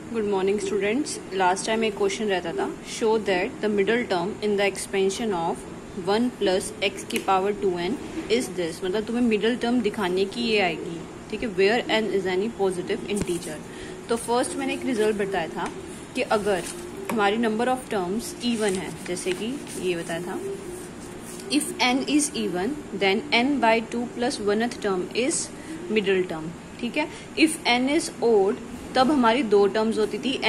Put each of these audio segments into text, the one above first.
Good morning students. Last time एक question रहता था, show that the middle term in the expansion of 1 plus x की power 2n is this. मतलब तुम्हें middle term दिखाने की ये आएगी, ठीक है, where n is any positive integer. तो फर्स्ट मैंने एक रिजल्ट बताया था कि अगर हमारी नंबर ऑफ टर्म्स इवन है, जैसे कि ये बताया था, if n is even then n/2 plus 1th term is middle term, ठीक है। इफ n इज ओड तब हमारी दो टर्म्स होती थी,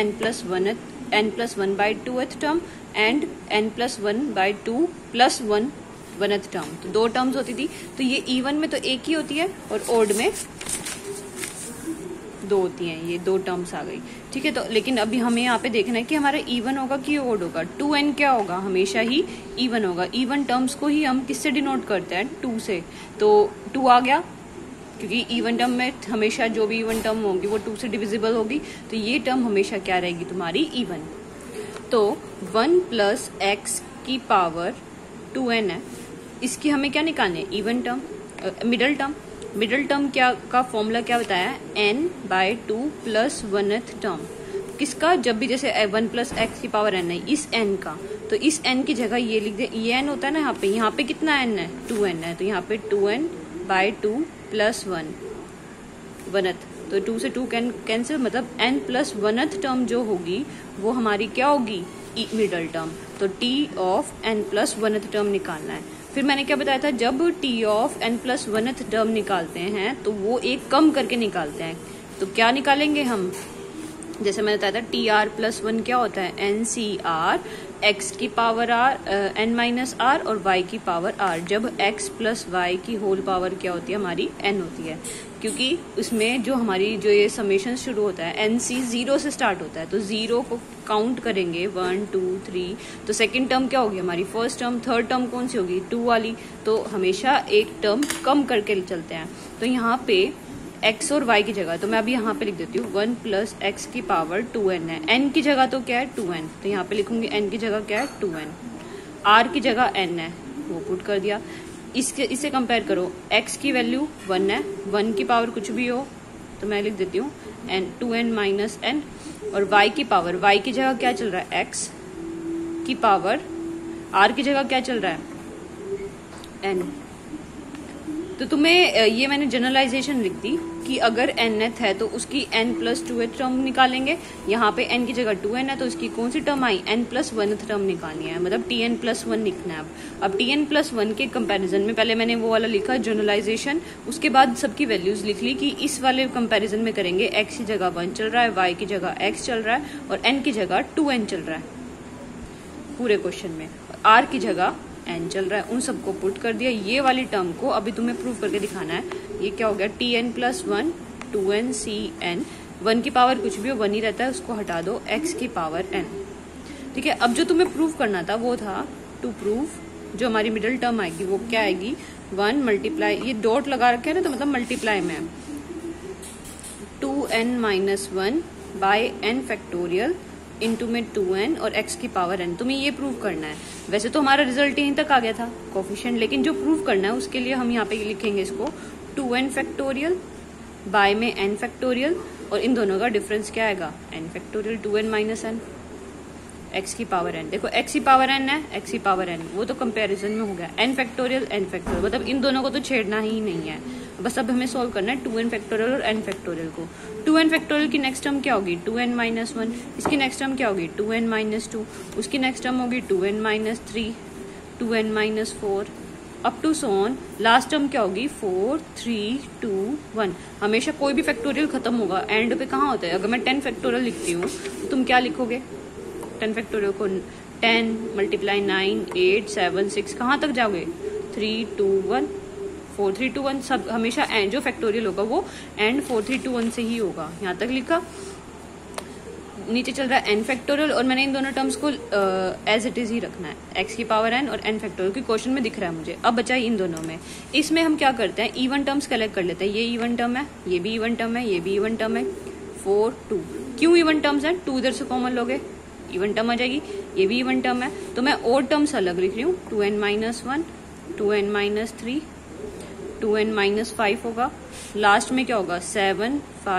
n+1/2th term and n+1/2 plus 1th term. तो दो टर्म्स होती थी। तो ये इवन में तो एक ही होती है और ओड में दो होती हैं। ये दो टर्म्स आ गई, ठीक है। तो लेकिन अभी हमें यहाँ पे देखना है कि हमारा इवन होगा कि ओड होगा। 2n क्या होगा, हमेशा ही इवन होगा। इवन टर्म्स को ही हम किससे डिनोट करते हैं, 2 से। तो 2 आ गया, क्योंकि इवन टर्म में हमेशा जो भी इवन टर्म होगी वो 2 से डिविजिबल होगी। तो ये टर्म हमेशा क्या रहेगी तुम्हारी, इवन। तो 1 प्लस एक्स की पावर 2n है, इसकी हमें क्या निकालना है, even term, middle term. Middle term क्या का फॉर्मूला क्या बताया, n/2 प्लस 1th टर्म। किसका, जब भी जैसे 1 प्लस एक्स की पावर n है, इस n का, तो इस n की जगह ये लिख दे। ये n होता है ना, यहाँ पे कितना n है, 2n है। तो यहाँ पे 2n/2 प्लस 1th। तो 2 से 2 कैंसिल, मतलब n प्लस 1th टर्म जो होगी वो हमारी क्या होगी, मिडल टर्म। तो t of n plus 1th term निकालना है। फिर मैंने क्या बताया था, जब t of n plus 1th term निकालते हैं तो वो एक कम करके निकालते हैं। तो क्या निकालेंगे हम, जैसे मैंने बताया था tr+1 क्या होता है, NCr, x की पावर r, n-r और y की पावर r। जब x प्लस y की होल पावर क्या होती है, हमारी n होती है। क्योंकि उसमें जो हमारी जो ये समेशन शुरू होता है, NC 0 से स्टार्ट होता है। तो 0 को काउंट करेंगे 1 2 3। तो सेकंड टर्म क्या होगी हमारी, फर्स्ट टर्म। थर्ड टर्म कौन सी होगी, 2 वाली। तो हमेशा एक टर्म कम करके चलते हैं। तो यहाँ पे x और y की जगह, तो मैं अभी यहाँ पे लिख देती हूँ 1 प्लस एक्स की पावर 2n है। n की जगह तो क्या है, 2n। तो यहाँ पे लिखूंगी n की जगह क्या है, 2n। r की जगह n है, वो पुट कर दिया। इससे कंपेयर करो, x की वैल्यू 1 है, 1 की पावर कुछ भी हो तो मैं लिख देती हूँ 2n माइनस n। और y की पावर, y की जगह क्या चल रहा है, x की पावर, r की जगह क्या चल रहा है, n। तो तुम्हें ये मैंने जनरलाइजेशन लिख दी कि अगर nth है तो उसकी n+2th टर्म निकालेंगे। यहाँ पे n की जगह 2n है तो उसकी कौन सी टर्म आई, n+1th टर्म निकालनी है, मतलब tn+1 लिखना है। अब tn+1 के कंपैरिजन में पहले मैंने वो वाला लिखा जनरलाइजेशन, उसके बाद सबकी वैल्यूज लिख ली कि इस वाले कंपैरिजन में करेंगे x की जगह 1 चल रहा है, y की जगह x चल रहा है और n की जगह 2n चल रहा है पूरे क्वेश्चन में, r की जगह n चल रहा है। उन सबको पुट कर दिया। ये वाली टर्म को अभी तुम्हें प्रूव करके दिखाना है। ये क्या हो गया, tn+1 2ncn। 1 की पावर कुछ भी हो 1 ही रहता है, उसको हटा दो, x की पावर n, ठीक है। अब जो तुम्हें प्रूव करना था वो था टू प्रूव जो हमारी मिडिल टर्म आएगी वो क्या आएगी, 1 मल्टीप्लाई, ये डॉट लगा रखे है ना, तो मतलब मल्टीप्लाई में 2n-1 bye n factorial into में 2n और x की पावर n। तुम्हें ये प्रूव करना है। वैसे तो हमारा रिजल्ट यहीं तक आ गया था, कोफिशिएंट, लेकिन जो प्रूव करना है उसके लिए हम यहाँ पे लिखेंगे इसको 2n फैक्टोरियल बाय में n फैक्टोरियल, और इन दोनों का डिफरेंस क्या आएगा, n factorial 2n minus n, x की पावर n। देखो x की पावर n है, x की पावर n, वो तो कंपैरिजन में हो गया, n फैक्टोरियल n फैक्टोरियल, मतलब इन दोनों को तो छेड़ना ही नहीं है। बस अब हमें सोल्व करना है 2n फैक्टोरियल और n फैक्टोरियल को। 2n फैक्टोरियल की नेक्स्ट टर्म क्या होगी, 2n माइनस 1। इसकी नेक्स्ट टर्म क्या होगी, 2n माइनस 2। उसकी नेक्स्ट टर्म होगी 2n minus 3, 2n minus 4, up to so on. Last term क्या होगी, 4 3 2 1। हमेशा कोई भी फैक्टोरियल खत्म होगा एंड पे कहाँ होता है। अगर मैं 10 फैक्टोरियल लिखती हूँ तो तुम क्या लिखोगे, 10 फैक्टोरियल को 10 मल्टीप्लाई 9 8 7 6, कहाँ तक जाओगे, 3 2 1 4 3 2 1। सब हमेशा एंड जो फैक्टोरियल होगा वो एंड 4 3 2 1 से ही होगा। यहाँ तक लिखा। नीचे चल रहा है n फैक्टोरियल, और मैंने इन दोनों टर्म्स को एज इट इज ही रखना है, x की पावर n और n फैक्टोरियल, की क्वेश्चन में दिख रहा है मुझे। अब बचा इन दोनों में, इसमें हम क्या करते हैं, इवन टर्म्स कलेक्ट कर लेते हैं। ये इवन टर्म है, ये भी इवन टर्म है, ये भी इवन टर्म है, 4 2। क्यों इवन टर्म्स है, 2 इधर से कॉमन लोगे, इवन टर्म आ जाएगी। ये भी इवन टर्म है, तो मैं और टर्म्स अलग लिख रही हूँ, 2n minus 1, 2n minus 3, 2n minus 5 होगा। लास्ट में क्या होगा, 7 5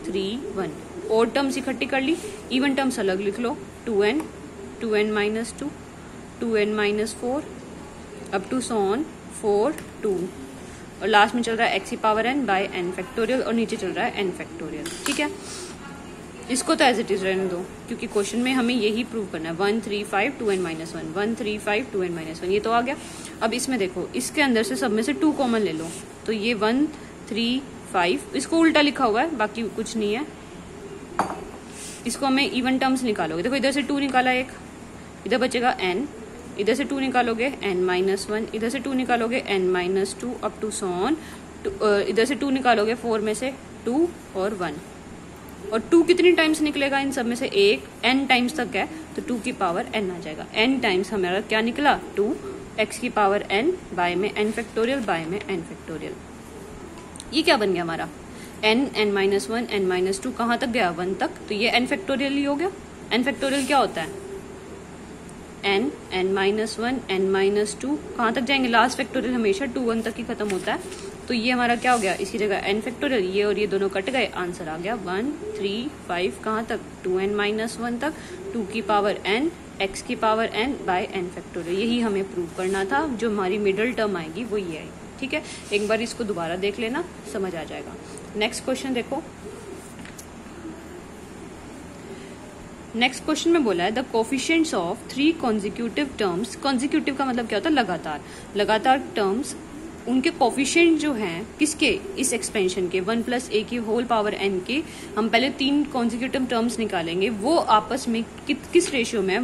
3 1। और टर्म्स इकट्ठी कर ली, इवन टर्म्स अलग लिख लो, 2n, 2n minus 2, 2n minus 4 up to so on 4 2, और लास्ट में चल रहा है x की power n bye n factorial, और नीचे चल रहा है n फैक्टोरियल। ठीक है, इसको तो एज इट इज रहने दो क्योंकि क्वेश्चन में हमें यही प्रूव करना है। 1 3 5 2n माइनस 1, 1 3 5 2n माइनस 1, ये तो आ गया। अब इसमें देखो, इसके अंदर से सब में से 2 कॉमन ले लो, तो ये 1 3 5, इसको उल्टा लिखा हुआ है, बाकी कुछ नहीं है। इसको हमें इवन टर्म्स निकालोगे, देखो इधर से 2 निकाला एक, इधर बचेगा n, इधर से 2 निकालोगे n माइनस 1, इधर से 2 निकालोगे n minus 2 up to so on, इधर से 2 निकालोगे 4 में से 2 और 1, और 2 कितनी टाइम्स निकलेगा इन सब में से? 1, n टाइम्स तक है तो 2 की पावर n आ जाएगा। n टाइम्स हमारा क्या निकला? 2, x की पावर n बाय में n फैक्टोरियल बाय में n फैक्टोरियल। ये क्या बन गया हमारा? n, n minus 1, n minus 2 कहाँ तक गया? 1 तक, तो ये n फैक्टोरियल ही हो गया। n फैक्टोरियल क्या होता है? n, n minus 1, n minus 2 कहाँ तक जाएंगे? लास्ट फैक्टोरियल हमेशा 2 1 तक ही खत्म होता है, तो ये हमारा क्या हो गया? इसकी जगह n फैक्टोरियल, ये और ये दोनों कट गए, आंसर आ गया 1 3 5 कहाँ तक? 2n माइनस 1 तक, 2 की पावर n, x की power n bye n factorial. यही हमें प्रूव करना था, जो हमारी मिडिल टर्म आएगी वो ये आएगी। ठीक है, एक बार इसको दोबारा देख लेना, समझ आ जाएगा। नेक्स्ट क्वेश्चन देखो, नेक्स्ट क्वेश्चन में बोला है the coefficients of 3 consecutive terms. Consecutive का मतलब क्या होता है? लगातार। लगातार टर्म्स, उनके कोफिशिएंट जो हैं किसके? इस एक्सपेंशन के 1 प्लस a की होल पावर n के। हम पहले 3 कॉन्जिक्यूटिव टर्म्स निकालेंगे, वो आपस में किस रेशियो में है?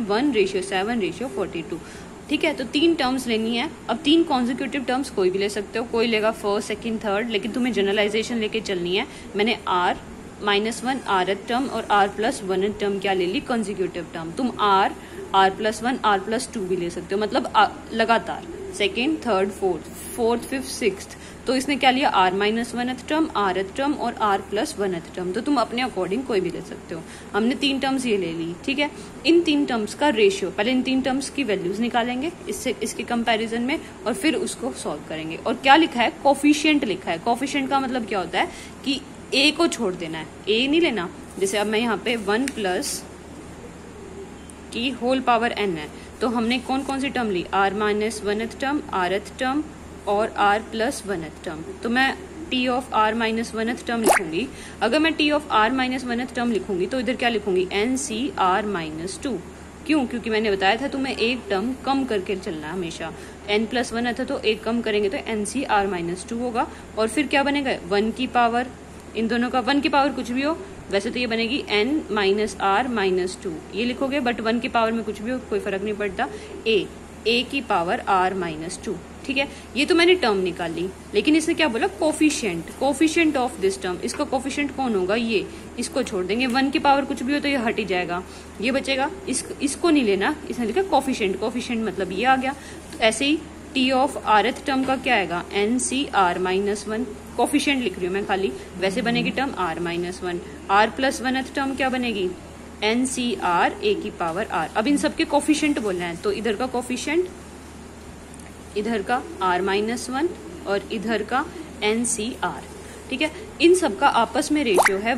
1:7:42। ठीक है, तो 3 टर्म्स लेनी है। अब 3 कॉन्जिक्यूटिव टर्म्स कोई भी ले सकते हो, कोई लेगा फर्स्ट सेकंड थर्ड, लेकिन तुम्हें जनरलाइजेशन लेके चलनी है। मैंने r -1 rth टर्म और r प्लस 1th टर्म क्या ले ली? Consecutive term. तुम r प्लस 1 r प्लस 2 भी ले सकते हो, मतलब लगातार second third fourth fifth sixth. तो इसने क्या लिया? r minus 1th term, rth term और r प्लस 1th टर्म। तो तुम अपने अकॉर्डिंग कोई भी ले सकते हो। हमने 3 टर्म्स ये ले ली। ठीक है, इन 3 टर्म्स का रेशियो, पहले इन 3 टर्म्स की वैल्यूज निकालेंगे इससे इसके कंपैरिजन में, और फिर उसको सॉल्व करेंगे। और क्या लिखा है? कोफिशिएंट लिखा है। कोफिशिएंट का मतलब क्या होता है कि a को छोड़ देना है, a नहीं लेना। जैसे अब मैं यहाँ पे 1 प्लस की होल पावर n है, तो हमने कौन कौन सी टर्म ली? r minus 1th term, rth term और r प्लस 1th टर्म। तो मैं t of r minus 1th term लिखूंगी। अगर मैं t of r minus 1th term लिखूंगी तो इधर क्या लिखूंगी? NCr minus 2। क्यों? क्योंकि मैंने बताया था तुम्हें एक टर्म कम करके चलना है हमेशा। n प्लस 1 था तो एक कम करेंगे तो NCr माइनस 2 होगा, और फिर क्या बनेगा? 1 की पावर, इन दोनों का 1 की पावर कुछ भी हो, वैसे तो ये बनेगी n माइनस r माइनस 2, ये लिखोगे, बट 1 की पावर में कुछ भी हो कोई फर्क नहीं पड़ता। a की पावर r माइनस 2। ठीक है, ये तो मैंने टर्म निकाल ली, लेकिन इसने क्या बोला? Coefficient, coefficient of this term. इसका कोफिशिएंट कौन होगा? ये, इसको छोड़ देंगे। 1 की पावर कुछ भी हो तो ये हट ही जाएगा, ये बचेगा। इसको नहीं लेना, इसने लिखा कोफिशिएंट। कोफिशिएंट मतलब ये आ गया। तो ऐसे ही t ऑफ rth टर्म का क्या आएगा? NCr minus 1। कोफिशिएंट लिख रही हूँ मैं खाली, वैसे बनेगी term r minus 1। r plus 1th term क्या बनेगी? NCr a की पावर r। अब इन सबके कोफिशिएंट बोलना है, तो इधर का कोफिशिएंट, इधर का r माइनस 1 और इधर का NCr। ठीक है, इन सब का आपस में रेशियो है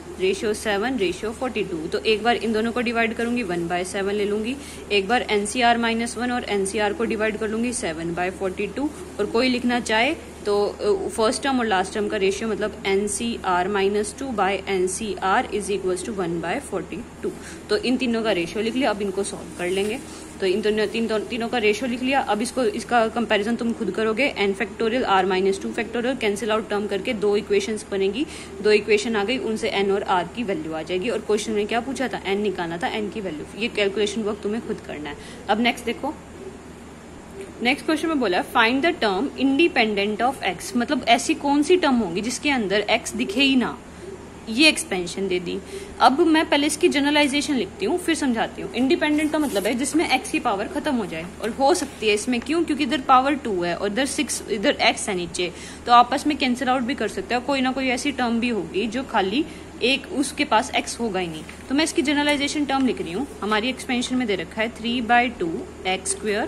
1:7:42। तो एक बार इन दोनों को डिवाइड करूंगी, 1/7 ले लूंगी। एक बार NCr माइनस 1 और NCr को डिवाइड कर लूंगी 7/42। और कोई लिखना चाहे तो फर्स्ट टर्म और लास्ट टर्म का रेशियो, मतलब NCr minus 2 by NCr is equals to 1/42। तो इन तीनों का रेशियो लिख लिया। अब इनको सॉल्व कर लेंगे। तो इन तीनों का रेशियो लिख लिया। अब इसका कंपैरिजन तुम खुद करोगे। n factorial r minus 2 factorial cancel out term करके 2 इक्वेशंस बनेगी। 2 इक्वेशन आ गई, उनसे n और r की वैल्यू आ जाएगी। और क्वेश्चन में क्या पूछा था? n निकालना था, n की वैल्यू। ये कैलकुलेशन वर्क तुम्हें खुद करना है। अब नेक्स्ट देखो, नेक्स्ट क्वेश्चन में बोला है find the term independent of x। मतलब ऐसी कौन सी टर्म होगी जिसके अंदर x दिखे ही ना। ये एक्सपेंशन दे दी। अब मैं पहले इसकी जनरलाइजेशन लिखती हूँ, फिर समझाती हूँ। इंडिपेंडेंट का मतलब है जिसमें x की पावर खत्म हो जाए, और हो सकती है इसमें। क्यों? क्योंकि इधर पावर 2 है और इधर 6, इधर x है नीचे, तो आपस में कैंसिल आउट भी कर सकते हैं। कोई ना कोई ऐसी टर्म भी होगी जो खाली एक, उसके पास x होगा ही नहीं। तो मैं इसकी जनरलाइजेशन टर्म लिख रही हूँ। हमारी एक्सपेंशन में दे रखा है 3/2 x स्क्वायर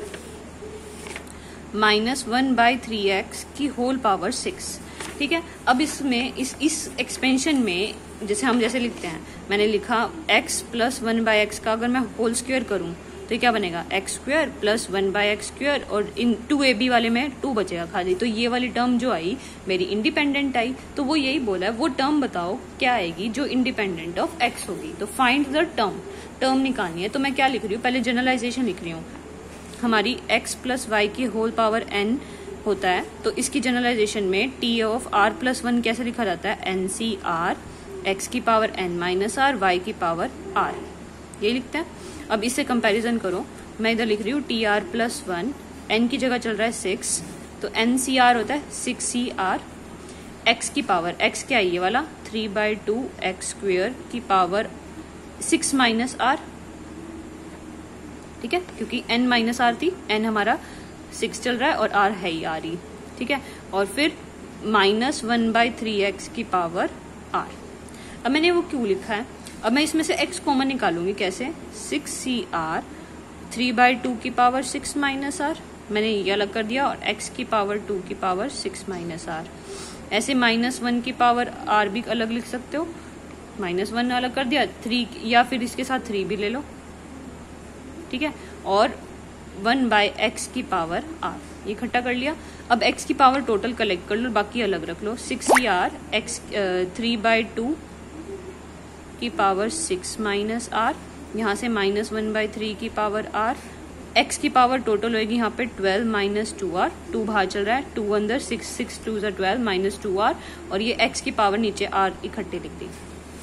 माइनस 1/3x की होल पावर 6। ठीक है, अब इसमें इस एक्सपेंशन में जैसे हम जैसे लिखते हैं, मैंने लिखा x प्लस 1/x का अगर मैं होल स्क्वायर करूं तो क्या बनेगा x square plus 1/x square, और इन 2ab वाले में 2 बचेगा खाली। तो ये वाली टर्म जो आई मेरी इंडिपेंडेंट आई। तो वो यही बोला है वो टर्म बताओ क्या आएगी जो इंडिपेंडेंट ऑफ x होगी। तो फाइंड द टर्म निकालनी है। तो मैं क्या लिख रही हूँ, पहले जनरलाइजेशन लिख रही हूँ। हमारी x प्लस वाई की होल पावर n होता है, तो इसकी जनरलाइजेशन में t ऑफ r प्लस 1 कैसे लिखा जाता है, NCR x की power n minus r y की पावर r, यही लिखते हैं। अब इससे कंपैरिजन करो, मैं इधर लिख रही हूँ TR प्लस 1, n की जगह चल रहा है 6, तो NCR होता है 6CR, x की पावर x क्या है ये वाला 3/2 x स्क्वायर की पावर 6 माइनस r, ठीक है, क्योंकि n माइनस r थी, n हमारा 6 चल रहा है और r है ही r ही, ठीक है। और फिर माइनस 1/3x की पावर r। अब मैंने वो क्यों लिखा है, अब मैं इसमें से x कॉमन निकालूंगी कैसे, 6CR 3/2 की पावर 6 माइनस r, मैंने ये अलग कर दिया, और x की पावर 2 की पावर 6 माइनस r। ऐसे -1 की पावर r भी अलग लिख सकते हो, -1 अलग कर दिया, 3 या फिर इसके साथ 3 भी ले लो, ठीक है, और 1/x की पावर r, ये इकट्ठा कर लिया। अब x की पावर टोटल कलेक्ट कर लो, बाकी अलग रख लो, 6CR x 3/2 की पावर 6 माइनस r, यहाँ से -1/3 की पावर r, x की पावर टोटल होगी यहाँ पे 12 माइनस 2r, 2 बाहर चल रहा है, 2 अंदर, 6 2 12 माइनस 2r, और ये x की पावर नीचे r इकट्ठे लिख दी,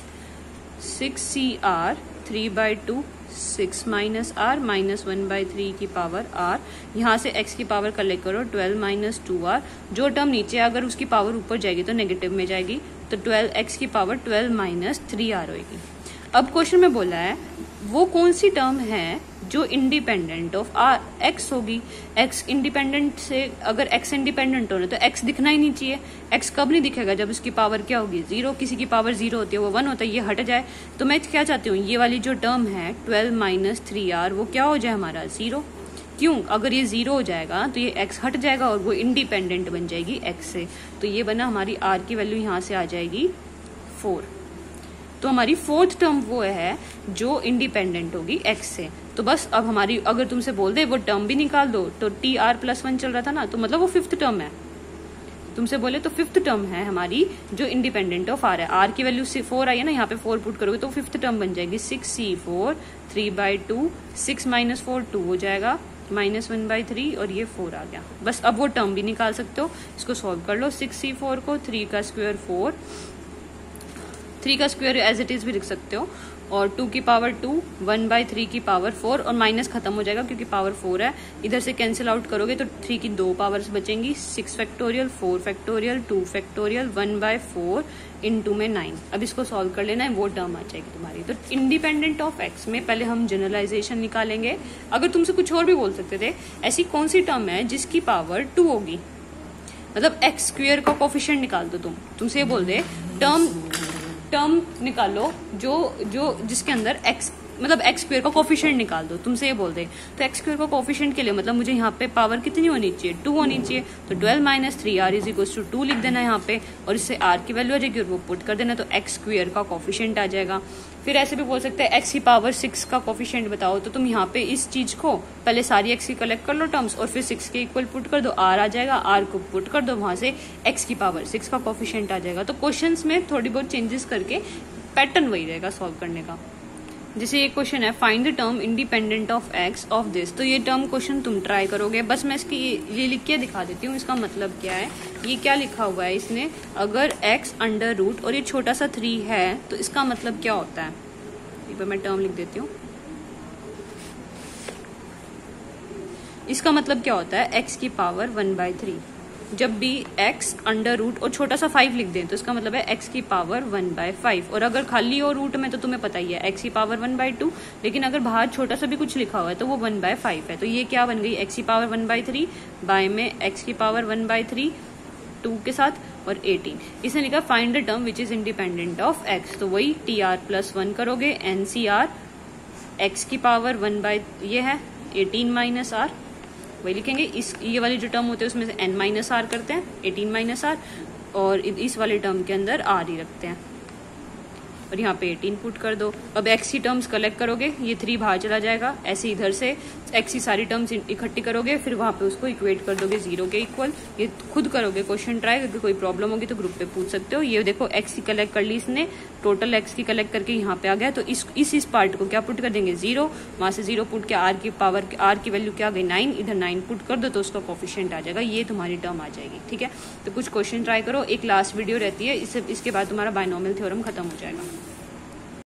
6CR 3/2 6 माइनस r माइनस 1/3 की पावर r, यहाँ से x की पावर कलेक्ट करो 12 माइनस 2r, जो टर्म नीचे अगर उसकी पावर ऊपर जाएगी तो नेगेटिव में जाएगी, तो 12x की पावर 12 माइनस 3r होगी। अब क्वेश्चन में बोला है वो कौन सी टर्म है जो इंडिपेंडेंट ऑफ x होगी। x इंडिपेंडेंट से, अगर x इंडिपेंडेंट होना तो x दिखना ही नहीं चाहिए। x कब नहीं दिखेगा, जब उसकी पावर क्या होगी 0, किसी की पावर 0 होती है वो 1 होता है, ये हट जाए। तो मैं क्या चाहती हूँ, ये वाली जो टर्म है 12 माइनस 3r वो क्या हो जाए हमारा 0। क्यों, अगर ये 0 हो जाएगा तो ये x हट जाएगा और वो इंडिपेंडेंट बन जाएगी x से। तो ये बना हमारी r की वैल्यू यहाँ से आ जाएगी 4। तो हमारी फोर्थ टर्म वो है जो इंडिपेंडेंट होगी x से। तो बस अब हमारी, अगर तुमसे बोल दे वो टर्म भी निकाल दो, तो TR प्लस 1 चल रहा था ना, तो मतलब वो फिफ्थ टर्म है। तुमसे बोले तो फिफ्थ टर्म है हमारी जो इंडिपेंडेंट ऑफ r है। r की वैल्यू 4 आई है ना, यहाँ पे 4 पुट करोगे तो फिफ्थ टर्म बन जाएगी 6C4 3/2, 6 माइनस 4 2 हो जाएगा, -1/3, और ये 4 आ गया। बस अब वो टर्म भी निकाल सकते हो, इसको सॉल्व कर लो। 6C4 को 3 का स्क्वायर 4, 3 का स्क्वायर एज इट इज भी लिख सकते हो, और 2 की पावर 2, 1/3 की पावर 4, और माइनस खत्म हो जाएगा क्योंकि पावर 4 है। इधर से कैंसिल आउट करोगे तो 3 की 2 पावर्स बचेंगी, 6 फैक्टोरियल 4 फैक्टोरियल 2 फैक्टोरियल 1/4 इंटू में 9। अब इसको सॉल्व कर लेना है, वो टर्म आ जाएगी तुम्हारी। तो इंडिपेंडेंट ऑफ x में पहले हम जनरलाइजेशन निकालेंगे। अगर तुमसे कुछ और भी बोल सकते थे, ऐसी कौन सी टर्म है जिसकी पावर 2 होगी, मतलब x स्क्वायर का कोफिशिएंट निकाल दो। तुमसे ये बोल दे टर्म निकालो जो जिसके अंदर x, मतलब x स्क्वायर का कोफिशिएंट निकाल दो, तुमसे ये बोल दे। तो x स्क्वायर का कोफिशिएंट के लिए मतलब मुझे यहाँ पे पावर कितनी होनी चाहिए, 2 होनी चाहिए। तो 12 minus 3r is equal to 2 लिख देना यहाँ पे, और इससे r की वैल्यू आ जाएगी और वो पुट कर देना, तो x स्क्वायर का कोफिशिएंट आ जाएगा। फिर ऐसे भी बोल सकते हैं x की पावर 6 का कोफिशिएंट बताओ, तो तुम यहाँ पे इस चीज को पहले सारी x की कलेक्ट कर लो टर्म्स, और फिर 6 के इक्वल पुट कर दो, r आ जाएगा, r को पुट कर दो, वहां से x की पावर 6 का कोफिशिएंट आ जाएगा। तो क्वेश्चंस में थोड़ी बहुत चेंजेस करके पैटर्न वही रहेगा सॉल्व करने का। जैसे ये क्वेश्चन है find the term independent of x of this, तो ये टर्म क्वेश्चन तुम ट्राई करोगे। बस मैं इसकी ये लिख के दिखा देती हूँ, इसका मतलब क्या है। ये क्या लिखा हुआ है इसने, अगर x अंडर रूट और ये छोटा सा 3 है तो इसका मतलब क्या होता है, एक बार मैं टर्म लिख देती हूँ। इसका मतलब क्या होता है, x की पावर 1/3। जब भी x अंडर रूट और छोटा सा 5 लिख दें तो इसका मतलब है x की पावर 1/5। और अगर खाली हो रूट में तो तुम्हें पता ही है x की पावर 1/2, लेकिन अगर बाहर छोटा सा भी कुछ लिखा हुआ है तो वो 1/5 है। तो ये क्या बन गई, x की पावर 1/3, बाय में x की पावर 1/3 2 के साथ, और 18। इसने लिखा find the term which is independent of x, तो वही TR प्लस 1 करोगे, NCR x की पावर 1/ ये है 18 माइनस r, वही लिखेंगे। इस ये वाली जो टर्म होते हैं उसमें से n माइनस r करते हैं, 18 माइनस r, और इस वाले टर्म के अंदर r ही रखते हैं। और यहाँ पे 18 पुट कर दो। अब एक्स की टर्म्स कलेक्ट करोगे, ये 3 बाहर चला जाएगा, ऐसे इधर से एक्स की सारी टर्म्स इकट्ठी करोगे, फिर वहां पे उसको इक्वेट कर दोगे 0 के इक्वल। ये खुद करोगे, क्वेश्चन ट्राई करके, कोई प्रॉब्लम होगी तो ग्रुप पे पूछ सकते हो। ये देखो एक्स की कलेक्ट कर ली इसने, टोटल एक्स की कलेक्ट करके यहाँ पे आ गया, तो इस पार्ट को क्या पुट कर देंगे 0, वहां से 0 पुट के आर की पावर, आर की वैल्यू क्या आ गई 9, इधर 9 पुट कर दो तो उसका कोफिशिएंट आ जाएगा, ये तुम्हारी टर्म आ जाएगी। ठीक है, तो कुछ क्वेश्चन ट्राई करो, एक लास्ट वीडियो रहती है, इसके बाद तुम्हारा बायनोमियल थ्योरम खत्म हो जाएगा।